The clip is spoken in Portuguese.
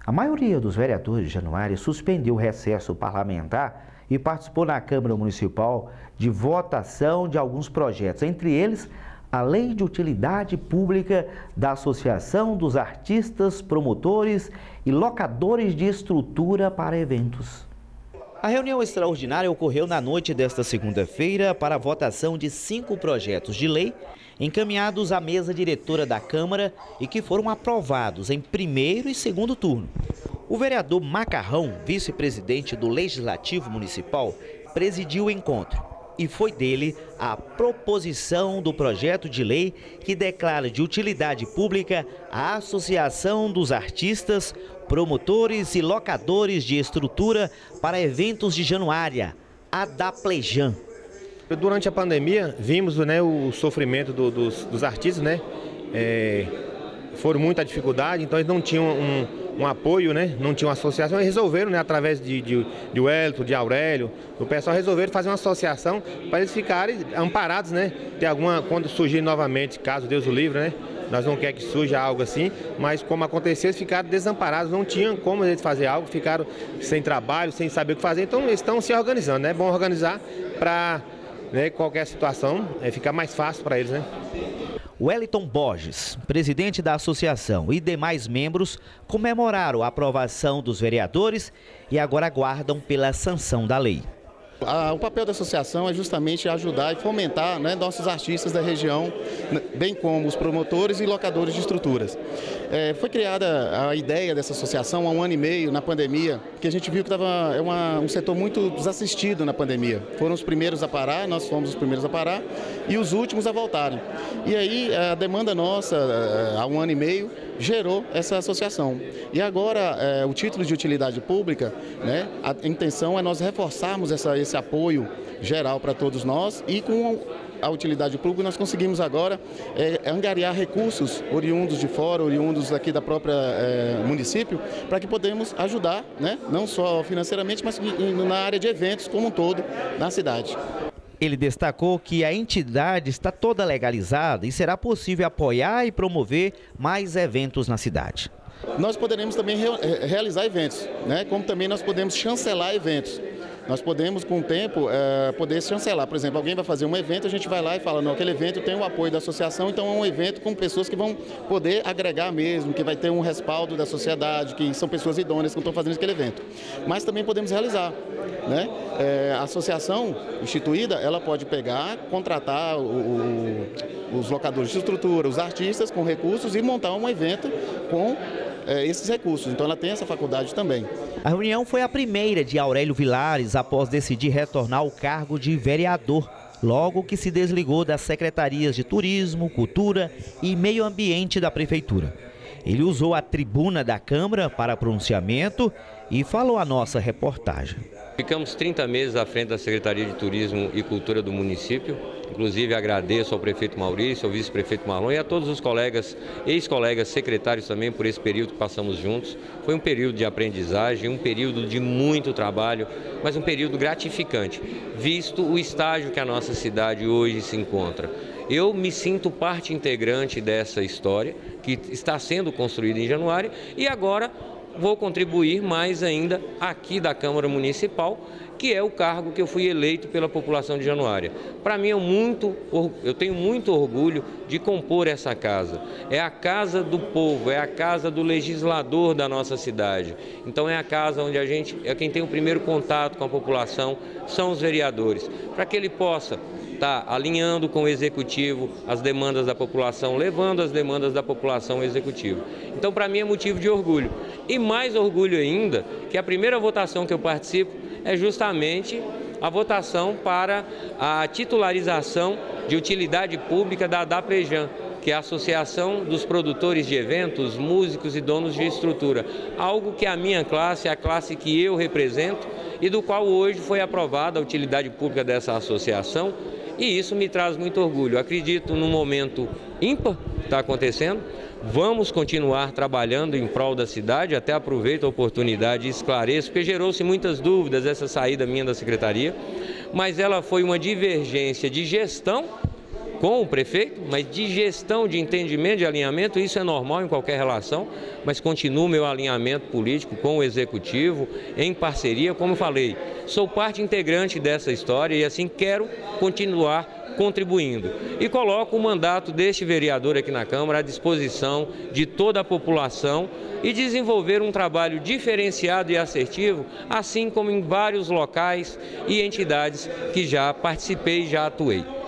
A maioria dos vereadores de Januária suspendeu o recesso parlamentar e participou na Câmara Municipal de votação de alguns projetos, entre eles a Lei de Utilidade Pública da Associação dos Artistas, Promotores e Locadores de Estrutura para Eventos. A reunião extraordinária ocorreu na noite desta segunda-feira para a votação de 5 projetos de lei encaminhados à mesa diretora da Câmara e que foram aprovados em primeiro e segundo turno. O vereador Macarrão, vice-presidente do Legislativo Municipal, presidiu o encontro e foi dele a proposição do projeto de lei que declara de utilidade pública a Associação dos Artistas, Promotores e Locadores de Estrutura para Eventos de Januária, a DAPLEJAN. Durante a pandemia, vimos, né, o sofrimento dos artistas, né? Foram muita dificuldade, então eles não tinham um apoio, né? Não tinham associação, e resolveram, né, através de Wellington, de Aurélio, o pessoal resolveram fazer uma associação para eles ficarem amparados, né? Ter alguma, quando surgir novamente, caso Deus o livre, né? Nós não queremos que surja algo assim, mas como aconteceu, eles ficaram desamparados, não tinham como eles fazer algo, ficaram sem trabalho, sem saber o que fazer, então eles estão se organizando, né? É bom organizar para, né, qualquer situação ficar mais fácil para eles, né? Wellington Borges, presidente da associação, e demais membros comemoraram a aprovação dos vereadores e agora aguardam pela sanção da lei. O papel da associação é justamente ajudar e fomentar, né, nossos artistas da região, bem como os promotores e locadores de estruturas. Foi criada a ideia dessa associação há 1 ano e meio, na pandemia, que a gente viu que estava um setor muito desassistido na pandemia. Foram os primeiros a parar, nós fomos os primeiros a parar e os últimos a voltarem. E aí a demanda nossa, há 1 ano e meio, gerou essa associação. E agora, o título de utilidade pública, né, a intenção é nós reforçarmos esse apoio geral para todos nós, e com a utilidade pública nós conseguimos agora angariar recursos oriundos de fora, oriundos aqui da própria município, para que podemos ajudar, né, não só financeiramente, mas na área de eventos como um todo na cidade. Ele destacou que a entidade está toda legalizada e será possível apoiar e promover mais eventos na cidade. Nós poderemos também realizar eventos, né? Como também nós podemos chancelar eventos. Nós podemos, com o tempo, poder chancelar. Por exemplo, alguém vai fazer um evento, a gente vai lá e fala, não, aquele evento tem o apoio da associação, então é um evento com pessoas que vão poder agregar mesmo, que vai ter um respaldo da sociedade, que são pessoas idôneas que estão fazendo aquele evento. Mas também podemos realizar, né? A associação instituída, ela pode pegar, contratar os locadores de estrutura, os artistas com recursos e montar um evento com esses recursos. Então ela tem essa faculdade também. A reunião foi a primeira de Aurélio Vilares após decidir retornar ao cargo de vereador, logo que se desligou das secretarias de Turismo, Cultura e Meio Ambiente da Prefeitura. Ele usou a tribuna da Câmara para pronunciamento e falou à nossa reportagem. Ficamos 30 meses à frente da Secretaria de Turismo e Cultura do município. Inclusive agradeço ao prefeito Maurício, ao vice-prefeito Marlon e a todos os colegas, ex-colegas secretários também por esse período que passamos juntos. Foi um período de aprendizagem, um período de muito trabalho, mas um período gratificante, visto o estágio que a nossa cidade hoje se encontra. Eu me sinto parte integrante dessa história que está sendo construída em Januária e agora vou contribuir mais ainda aqui da Câmara Municipal, que é o cargo que eu fui eleito pela população de Januária. Para mim eu tenho muito orgulho de compor essa casa. É a casa do povo, é a casa do legislador da nossa cidade. Então é a casa onde quem tem o primeiro contato com a população são os vereadores, para que ele possa estar alinhando com o Executivo as demandas da população, levando as demandas da população ao Executivo. Então, para mim é motivo de orgulho. E mais orgulho ainda, que a primeira votação que eu participo é justamente a votação para a titularização de utilidade pública da DAPLEJAN, que é a Associação dos Produtores de Eventos, Músicos e Donos de Estrutura. Algo que a minha classe, a classe que eu represento e do qual hoje foi aprovada a utilidade pública dessa associação, e isso me traz muito orgulho. Acredito num momento ímpar que está acontecendo. Vamos continuar trabalhando em prol da cidade, até aproveito a oportunidade e esclareço, porque gerou-se muitas dúvidas essa saída minha da secretaria, mas ela foi uma divergência de gestão com o prefeito, mas de gestão, de entendimento, de alinhamento, isso é normal em qualquer relação, mas continuo meu alinhamento político com o Executivo, em parceria, como eu falei, sou parte integrante dessa história e assim quero continuar contribuindo. E coloco o mandato deste vereador aqui na Câmara à disposição de toda a população e desenvolver um trabalho diferenciado e assertivo, assim como em vários locais e entidades que já participei e já atuei.